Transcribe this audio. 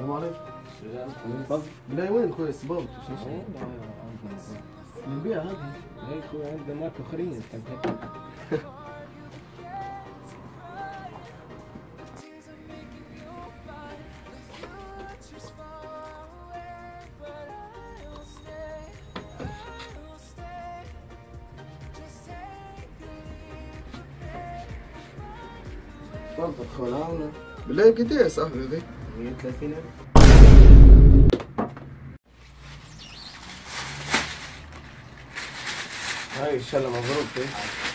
السلام عليكم. تفضل. بلاي وين خويا السباب؟ نبيع هذه. اي خويا عندنا ماركة اخرين كانت. تفضل خويا. بلاي قد ايه يا صاحبي هذي؟ 130,000. هاي ان شاء الله مبروك.